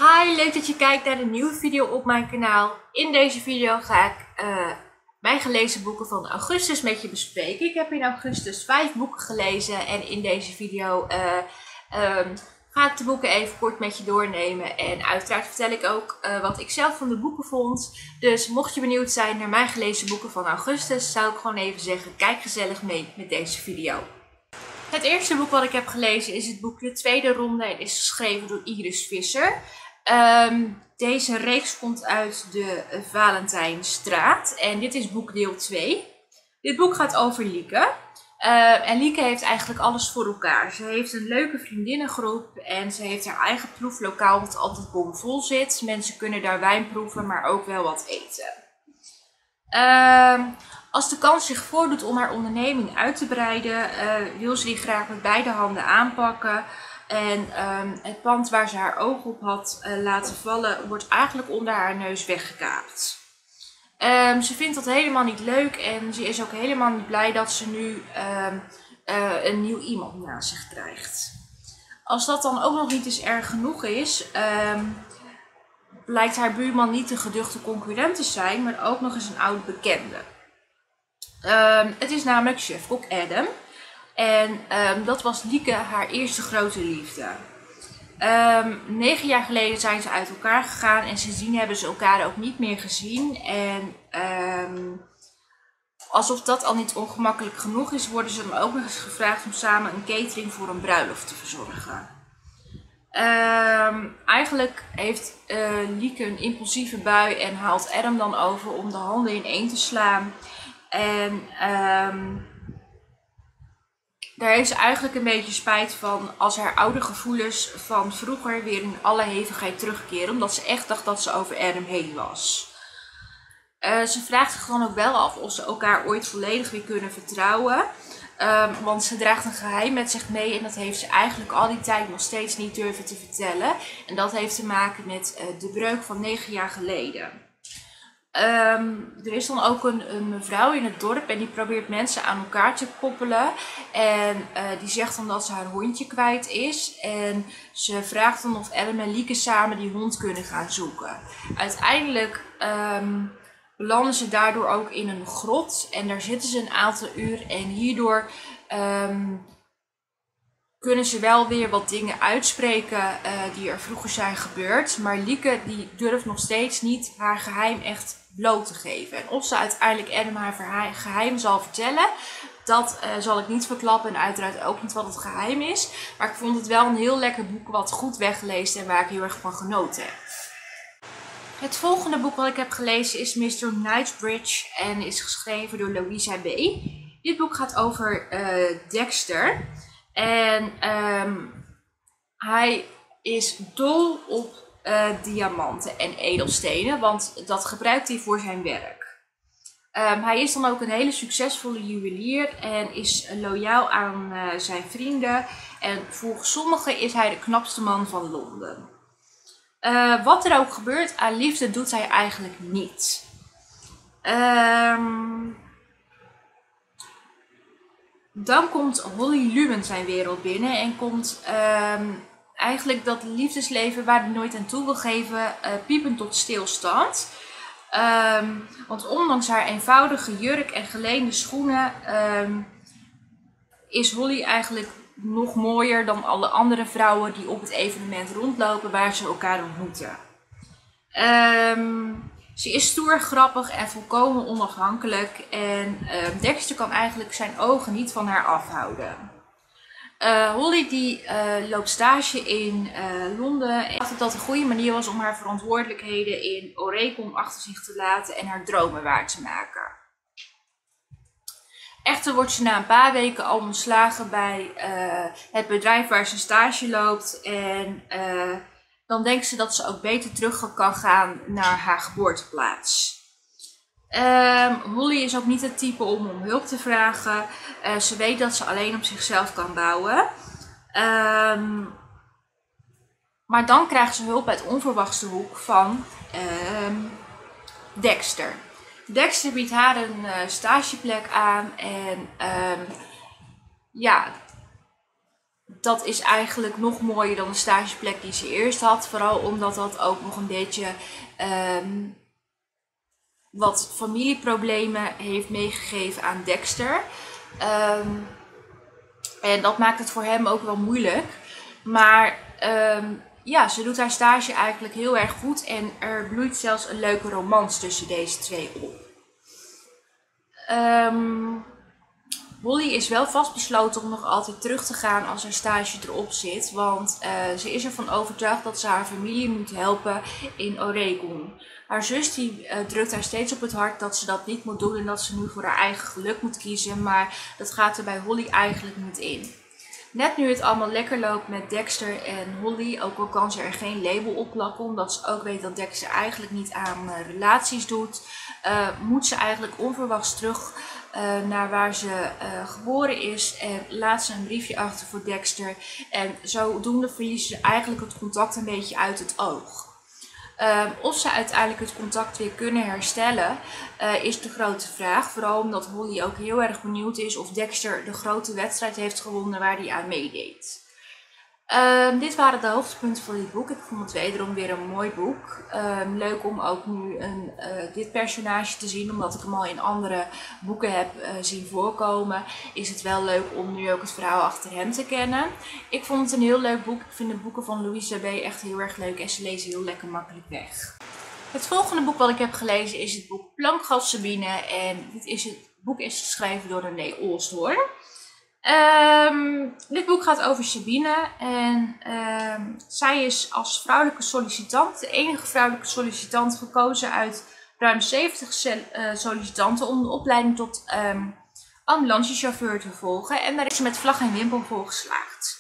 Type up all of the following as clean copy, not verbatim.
Hi, leuk dat je kijkt naar een nieuwe video op mijn kanaal. In deze video ga ik mijn gelezen boeken van augustus met je bespreken. Ik heb in augustus 5 boeken gelezen en in deze video ga ik de boeken even kort met je doornemen. En uiteraard vertel ik ook wat ik zelf van de boeken vond. Dus mocht je benieuwd zijn naar mijn gelezen boeken van augustus, zou ik gewoon even zeggen, kijk gezellig mee met deze video. Het eerste boek wat ik heb gelezen is het boek De Tweede Ronde en is geschreven door Iris Visser. Deze reeks komt uit de Valentijnstraat en dit is boek deel 2. Dit boek gaat over Lieke. En Lieke heeft eigenlijk alles voor elkaar. Ze heeft een leuke vriendinnengroep en ze heeft haar eigen proeflokaal wat altijd bomvol zit. Mensen kunnen daar wijn proeven, maar ook wel wat eten. Als de kans zich voordoet om haar onderneming uit te breiden, wil ze die graag met beide handen aanpakken. En het pand waar ze haar oog op had laten vallen, wordt eigenlijk onder haar neus weggekaapt. Ze vindt dat helemaal niet leuk en ze is ook helemaal niet blij dat ze nu een nieuw iemand naast zich krijgt. Als dat dan ook nog niet eens erg genoeg is, blijkt haar buurman niet een geduchte concurrent te zijn, maar ook nog eens een oud bekende. Het is namelijk chefkok Adam. En dat was Lieke haar eerste grote liefde. 9 jaar geleden zijn ze uit elkaar gegaan en sindsdien hebben ze elkaar ook niet meer gezien. En alsof dat al niet ongemakkelijk genoeg is, worden ze dan ook nog eens gevraagd om samen een catering voor een bruiloft te verzorgen. Eigenlijk heeft Lieke een impulsieve bui en haalt Adam dan over om de handen ineen te slaan. En daar heeft ze eigenlijk een beetje spijt van als haar oude gevoelens van vroeger weer in alle hevigheid terugkeren. Omdat ze echt dacht dat ze over Adam heen was. Ze vraagt zich dan ook wel af of ze elkaar ooit volledig weer kunnen vertrouwen. Want ze draagt een geheim met zich mee en dat heeft ze eigenlijk al die tijd nog steeds niet durven te vertellen. En dat heeft te maken met de breuk van 9 jaar geleden. Er is dan ook een mevrouw in het dorp en die probeert mensen aan elkaar te koppelen. En die zegt dan dat ze haar hondje kwijt is. En ze vraagt dan of Adam en Lieke samen die hond kunnen gaan zoeken. Uiteindelijk belanden ze daardoor ook in een grot. En daar zitten ze een aantal uur. En hierdoor kunnen ze wel weer wat dingen uitspreken die er vroeger zijn gebeurd. Maar Lieke die durft nog steeds niet haar geheim echt bloot te geven. En of ze uiteindelijk Adam haar geheim zal vertellen, dat zal ik niet verklappen. En uiteraard ook niet wat het geheim is. Maar ik vond het wel een heel lekker boek wat goed weggelezen en waar ik heel erg van genoten heb. Het volgende boek wat ik heb gelezen is Mr. Knightsbridge en is geschreven door Louisa B. Dit boek gaat over Dexter. En hij is dol op diamanten en edelstenen, want dat gebruikt hij voor zijn werk. Hij is dan ook een hele succesvolle juwelier en is loyaal aan zijn vrienden. En volgens sommigen is hij de knapste man van Londen. Wat er ook gebeurt aan liefde doet hij eigenlijk niet. Dan komt Holly Lumen zijn wereld binnen en komt eigenlijk dat liefdesleven waar hij nooit aan toe wil geven piepend tot stilstand. Want ondanks haar eenvoudige jurk en geleende schoenen is Holly eigenlijk nog mooier dan alle andere vrouwen die op het evenement rondlopen waar ze elkaar ontmoeten. Ze is stoer, grappig en volkomen onafhankelijk en Dexter kan eigenlijk zijn ogen niet van haar afhouden. Holly die loopt stage in Londen en dacht dat dat een goede manier was om haar verantwoordelijkheden in Oregon achter zich te laten en haar dromen waar te maken. Echter wordt ze na een paar weken al ontslagen bij het bedrijf waar ze stage loopt en dan denkt ze dat ze ook beter terug kan gaan naar haar geboorteplaats. Holly is ook niet het type om hulp te vragen. Ze weet dat ze alleen op zichzelf kan bouwen. Maar dan krijgt ze hulp uit onverwachte hoek van Dexter. Dexter biedt haar een stageplek aan en ja, dat is eigenlijk nog mooier dan de stageplek die ze eerst had. Vooral omdat dat ook nog een beetje wat familieproblemen heeft meegegeven aan Dexter. En dat maakt het voor hem ook wel moeilijk. Maar ja, ze doet haar stage eigenlijk heel erg goed. En er bloeit zelfs een leuke romance tussen deze twee op. Holly is wel vastbesloten om nog altijd terug te gaan als haar stage erop zit. Want ze is ervan overtuigd dat ze haar familie moet helpen in Oregon. Haar zus die drukt haar steeds op het hart dat ze dat niet moet doen en dat ze nu voor haar eigen geluk moet kiezen. Maar dat gaat er bij Holly eigenlijk niet in. Net nu het allemaal lekker loopt met Dexter en Holly, ook al kan ze er geen label op plakken, omdat ze ook weet dat Dexter eigenlijk niet aan relaties doet, moet ze eigenlijk onverwachts terug naar waar ze geboren is en laat ze een briefje achter voor Dexter. En zodoende verliezen ze eigenlijk het contact een beetje uit het oog. Of ze uiteindelijk het contact weer kunnen herstellen, is de grote vraag. Vooral omdat Holly ook heel erg benieuwd is of Dexter de grote wedstrijd heeft gewonnen waar hij aan meedeed. Dit waren de hoogtepunten van dit boek. Ik vond het wederom weer een mooi boek. Leuk om ook nu dit personage te zien, omdat ik hem al in andere boeken heb zien voorkomen. Is het wel leuk om nu ook het verhaal achter hem te kennen. Ik vond het een heel leuk boek. Ik vind de boeken van Louisa B. echt heel erg leuk en ze lezen heel lekker makkelijk weg. Het volgende boek wat ik heb gelezen is het boek Plankgas Sabine. En het boek is geschreven door René Olsthoorn. Dit boek gaat over Sabine en zij is als vrouwelijke sollicitant, de enige vrouwelijke sollicitant, gekozen uit ruim 70 sollicitanten om de opleiding tot ambulancechauffeur te volgen. En daar is ze met vlag en wimpel voor geslaagd.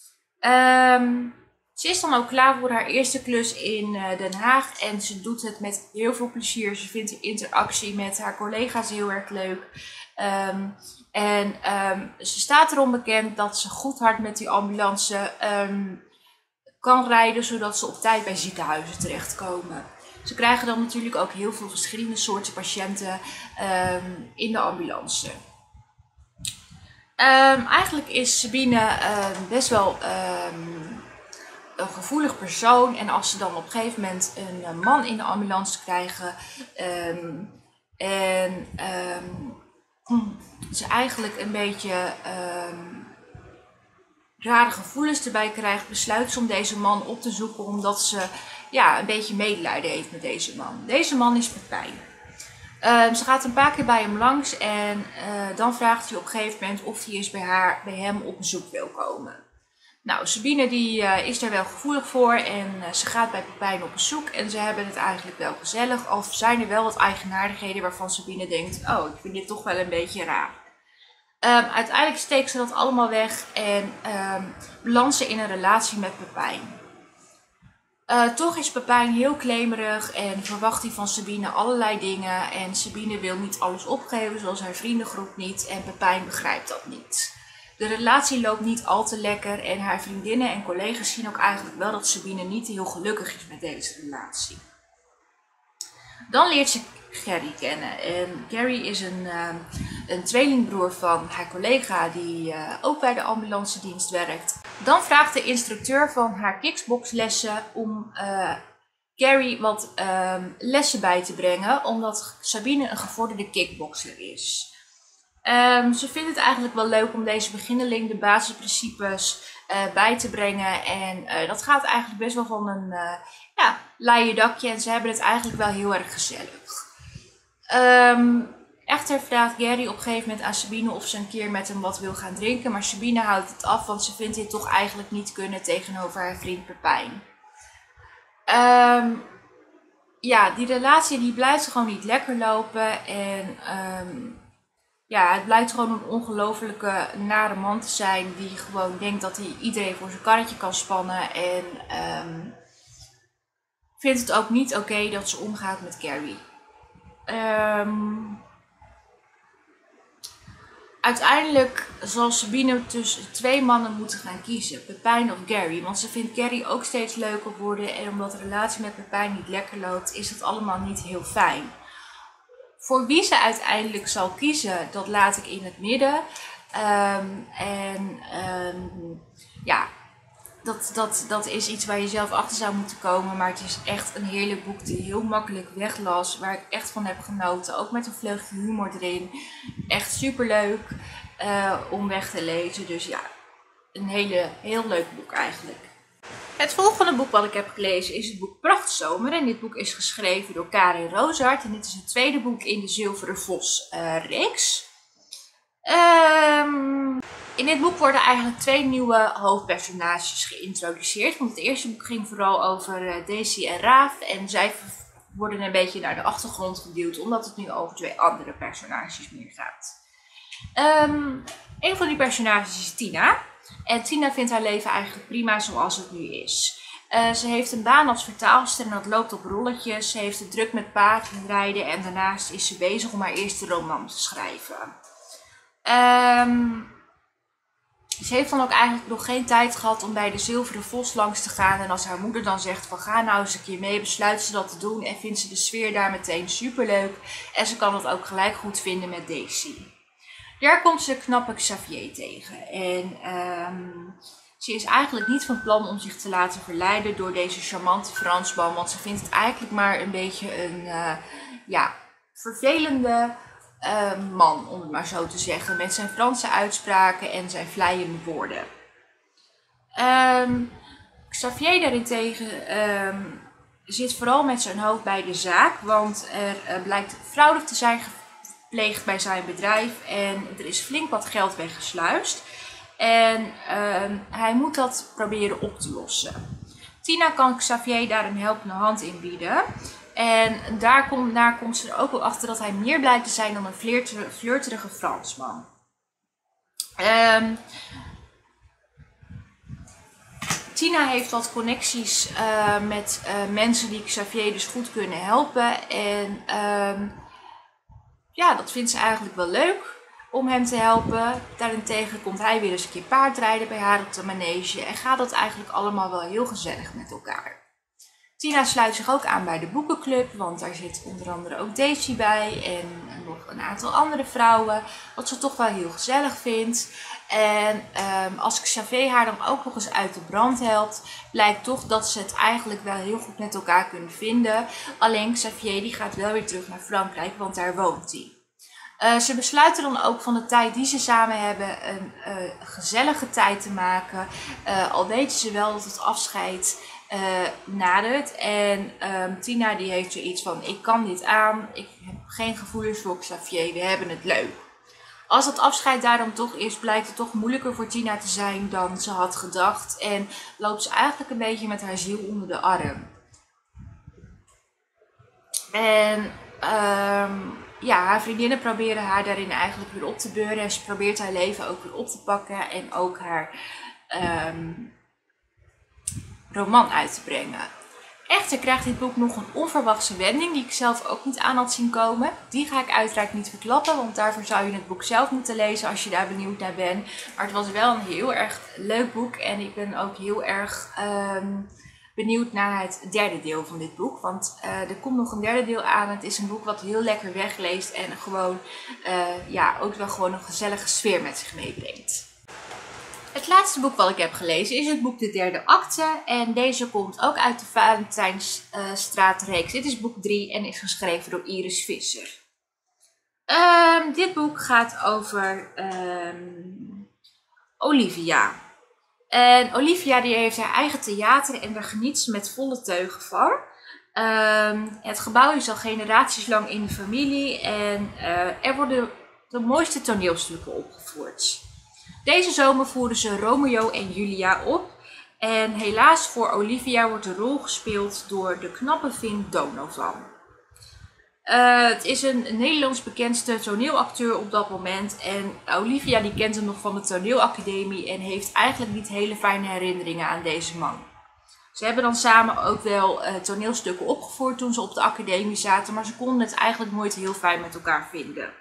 Ze is dan ook klaar voor haar eerste klus in Den Haag en ze doet het met heel veel plezier. Ze vindt de interactie met haar collega's heel erg leuk. Ze staat erom bekend dat ze goed hard met die ambulance kan rijden, zodat ze op tijd bij ziekenhuizen terechtkomen. Ze krijgen dan natuurlijk ook heel veel verschillende soorten patiënten in de ambulance. Eigenlijk is Sabine best wel een gevoelig persoon. En als ze dan op een gegeven moment een man in de ambulance krijgen ze eigenlijk een beetje rare gevoelens erbij krijgt, besluit ze om deze man op te zoeken omdat ze een beetje medelijden heeft met deze man. Deze man is Pepijn. Ze gaat een paar keer bij hem langs en dan vraagt hij op een gegeven moment of hij eens bij hem op bezoek wil komen. Nou, Sabine die is daar wel gevoelig voor en ze gaat bij Pepijn op bezoek en ze hebben het eigenlijk wel gezellig. Al zijn er wel wat eigenaardigheden waarvan Sabine denkt, oh, ik vind dit toch wel een beetje raar. Uiteindelijk steekt ze dat allemaal weg en belandt ze in een relatie met Pepijn. Toch is Pepijn heel claimerig en verwacht hij van Sabine allerlei dingen. En Sabine wil niet alles opgeven, zoals haar vriendengroep niet. En Pepijn begrijpt dat niet. De relatie loopt niet al te lekker en haar vriendinnen en collega's zien ook eigenlijk wel dat Sabine niet heel gelukkig is met deze relatie. Dan leert ze Gary kennen. En Gary is een tweelingbroer van haar collega die ook bij de ambulancedienst werkt. Dan vraagt de instructeur van haar kickboxlessen om Gary wat lessen bij te brengen, omdat Sabine een gevorderde kickboxer is. Ze vindt het eigenlijk wel leuk om deze beginneling de basisprincipes bij te brengen. En dat gaat eigenlijk best wel van een leien dakje en ze hebben het eigenlijk wel heel erg gezellig. Echter vraagt Gary op een gegeven moment aan Sabine of ze een keer met hem wat wil gaan drinken. Maar Sabine houdt het af, want ze vindt dit toch eigenlijk niet kunnen tegenover haar vriend Pepijn. Die relatie die blijft gewoon niet lekker lopen. En het blijkt gewoon een ongelofelijke nare man te zijn die gewoon denkt dat hij iedereen voor zijn karretje kan spannen. En vindt het ook niet oké dat ze omgaat met Gary. Uiteindelijk zal Sabine tussen twee mannen moeten gaan kiezen, Pepijn of Gary. Want ze vindt Gary ook steeds leuker worden en omdat de relatie met Pepijn niet lekker loopt, is het allemaal niet heel fijn. Voor wie ze uiteindelijk zal kiezen, dat laat ik in het midden. Ja, dat is iets waar je zelf achter zou moeten komen. Maar het is echt een heerlijk boek die heel makkelijk weglas. Waar ik echt van heb genoten. Ook met een vleugje humor erin. Echt super leuk om weg te lezen. Dus ja, een heel leuk boek eigenlijk. Het volgende boek wat ik heb gelezen is het boek Prachtzomer. En dit boek is geschreven door Karin Rosaart. En dit is het tweede boek in de Zilveren Vos reeks. In dit boek worden eigenlijk twee nieuwe hoofdpersonages geïntroduceerd. Want het eerste boek ging vooral over Daisy en Raaf. En zij worden een beetje naar de achtergrond geduwd, omdat het nu over twee andere personages meer gaat. Een van die personages is Tina. En Tina vindt haar leven eigenlijk prima zoals het nu is. Ze heeft een baan als vertaalster en dat loopt op rolletjes. Ze heeft het druk met paardrijden en daarnaast is ze bezig om haar eerste roman te schrijven. Ze heeft dan ook eigenlijk nog geen tijd gehad om bij de Zilveren Vos langs te gaan. En als haar moeder dan zegt van ga nou eens een keer mee, besluit ze dat te doen. En vindt ze de sfeer daar meteen superleuk. En ze kan het ook gelijk goed vinden met Daisy. Daar komt ze knappe Xavier tegen. En ze is eigenlijk niet van plan om zich te laten verleiden door deze charmante Fransman. Want ze vindt het eigenlijk maar een beetje een vervelende man, om het maar zo te zeggen. Met zijn Franse uitspraken en zijn vleiende woorden. Xavier daarentegen zit vooral met zijn hoofd bij de zaak. Want er blijkt fraude te zijn gepleegd bij zijn bedrijf. En er is flink wat geld weggesluist. En hij moet dat proberen op te lossen. Tina kan Xavier daar een helpende hand in bieden. En daar komt ze er ook wel achter dat hij meer blijkt te zijn dan een flirterige Fransman. Tina heeft wat connecties met mensen die Xavier dus goed kunnen helpen. En dat vindt ze eigenlijk wel leuk om hem te helpen. Daarentegen komt hij weer eens een keer paardrijden bij haar op de manege. En gaat dat eigenlijk allemaal wel heel gezellig met elkaar. Tina sluit zich ook aan bij de boekenclub, want daar zit onder andere ook Daisy bij en nog een aantal andere vrouwen, wat ze toch wel heel gezellig vindt. En als Xavier haar dan ook nog eens uit de brand helpt, blijkt toch dat ze het eigenlijk wel heel goed met elkaar kunnen vinden. Alleen Xavier die gaat wel weer terug naar Frankrijk, want daar woont hij. Ze besluiten dan ook van de tijd die ze samen hebben een gezellige tijd te maken, al weten ze wel dat het afscheid nadert. En Tina die heeft zoiets van, ik kan dit aan, ik heb geen gevoelens voor Xavier, we hebben het leuk. Als het afscheid daarom toch is, blijkt het toch moeilijker voor Tina te zijn dan ze had gedacht. En loopt ze eigenlijk een beetje met haar ziel onder de arm. En haar vriendinnen proberen haar daarin eigenlijk weer op te beuren. En ze probeert haar leven ook weer op te pakken en ook haar roman uit te brengen. Echter krijgt dit boek nog een onverwachte wending die ik zelf ook niet aan had zien komen. Die ga ik uiteraard niet verklappen, want daarvoor zou je het boek zelf moeten lezen als je daar benieuwd naar bent. Maar het was wel een heel erg leuk boek en ik ben ook heel erg benieuwd naar het derde deel van dit boek. Want er komt nog een derde deel aan. Het is een boek wat heel lekker wegleest en gewoon ook wel gewoon een gezellige sfeer met zich meebrengt. Het laatste boek wat ik heb gelezen is het boek De Derde Akte. En deze komt ook uit de Valentijnsstraatreeks. Dit is boek 3 en is geschreven door Iris Visser. Dit boek gaat over Olivia. En Olivia die heeft haar eigen theater en daar geniet ze met volle teugen van. Het gebouw is al generaties lang in de familie en er worden de mooiste toneelstukken opgevoerd. Deze zomer voeren ze Romeo en Julia op. En helaas voor Olivia wordt de rol gespeeld door de knappe Finn Donovan. Het is een Nederlands bekendste toneelacteur op dat moment. En Olivia die kent hem nog van de toneelacademie en heeft eigenlijk niet hele fijne herinneringen aan deze man. Ze hebben dan samen ook wel toneelstukken opgevoerd toen ze op de academie zaten. Maar ze konden het eigenlijk nooit heel fijn met elkaar vinden.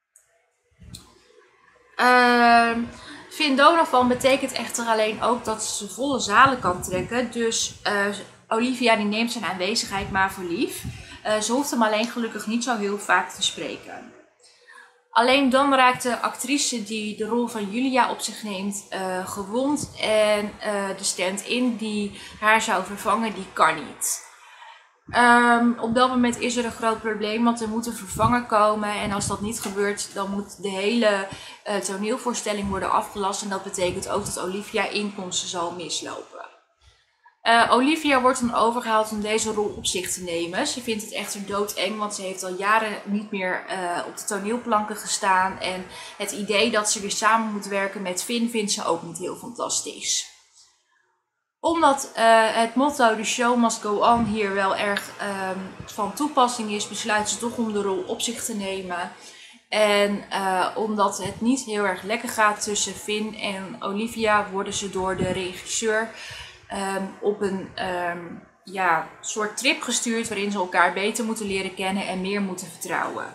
Finn Donovan betekent echter alleen ook dat ze volle zalen kan trekken. Dus Olivia die neemt zijn aanwezigheid maar voor lief. Ze hoeft hem alleen gelukkig niet zo heel vaak te spreken. Alleen dan raakt de actrice die de rol van Julia op zich neemt gewond en de stand-in die haar zou vervangen, die kan niet. Op dat moment is er een groot probleem, want er moet een vervanger komen en als dat niet gebeurt, dan moet de hele toneelvoorstelling worden afgelast en dat betekent ook dat Olivia inkomsten zal mislopen. Olivia wordt dan overgehaald om deze rol op zich te nemen. Ze vindt het echter doodeng, want ze heeft al jaren niet meer op de toneelplanken gestaan. En het idee dat ze weer samen moet werken met Finn vindt ze ook niet heel fantastisch. Omdat het motto The Show Must Go On hier wel erg van toepassing is, besluit ze toch om de rol op zich te nemen. En omdat het niet heel erg lekker gaat tussen Finn en Olivia, worden ze door de regisseur op een soort trip gestuurd waarin ze elkaar beter moeten leren kennen en meer moeten vertrouwen.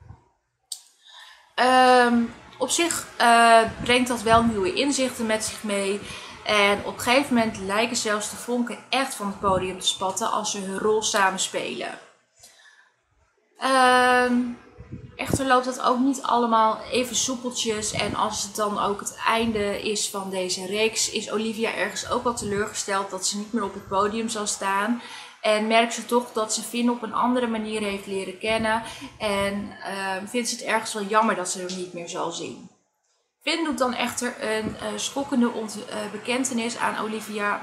Op zich brengt dat wel nieuwe inzichten met zich mee. En op een gegeven moment lijken zelfs de vonken echt van het podium te spatten als ze hun rol samen spelen. Echter loopt dat ook niet allemaal even soepeltjes en als het dan ook het einde is van deze reeks, is Olivia ergens ook wel teleurgesteld dat ze niet meer op het podium zal staan. En merkt ze toch dat ze Finn op een andere manier heeft leren kennen en vindt ze het ergens wel jammer dat ze hem niet meer zal zien. Finn doet dan echter een schokkende bekentenis aan Olivia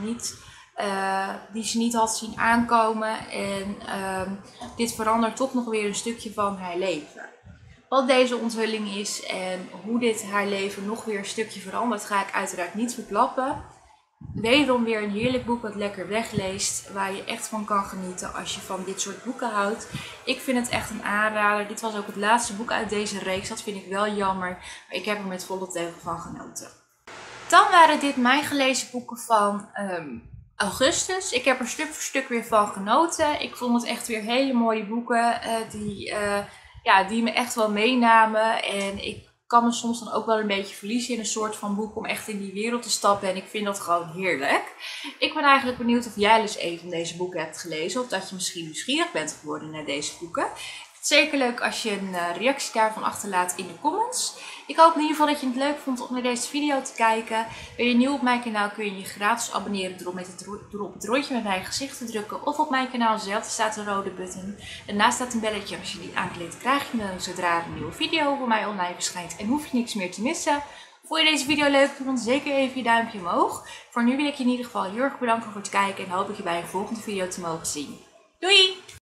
die ze niet had zien aankomen. En dit verandert toch nog weer een stukje van haar leven. Wat deze onthulling is en hoe dit haar leven nog weer een stukje verandert, ga ik uiteraard niet verklappen. Wederom weer een heerlijk boek wat lekker wegleest, waar je echt van kan genieten als je van dit soort boeken houdt. Ik vind het echt een aanrader. Dit was ook het laatste boek uit deze reeks, dat vind ik wel jammer, maar ik heb er met volle teugen van genoten. Dan waren dit mijn gelezen boeken van augustus. Ik heb er stuk voor stuk weer van genoten. Ik vond het echt weer hele mooie boeken die me echt wel meenamen. En ik kan me soms dan ook wel een beetje verliezen in een soort van boek om echt in die wereld te stappen. En ik vind dat gewoon heerlijk. Ik ben eigenlijk benieuwd of jij dus een van deze boeken hebt gelezen. Of dat je misschien nieuwsgierig bent geworden naar deze boeken. Het is zeker leuk als je een reactie daarvan achterlaat in de comments. Ik hoop in ieder geval dat je het leuk vond om naar deze video te kijken. Ben je nieuw op mijn kanaal kun je je gratis abonneren door op het rondje met mijn gezicht te drukken. Of op mijn kanaal zelf staat een rode button. Daarnaast staat een belletje. Als je die aanklikt krijg je dan zodra er een nieuwe video voor mij online verschijnt. En hoef je niks meer te missen. Vond je deze video leuk? Doe dan zeker even je duimpje omhoog. Voor nu wil ik je in ieder geval heel erg bedanken voor het kijken. En hoop ik je bij een volgende video te mogen zien. Doei!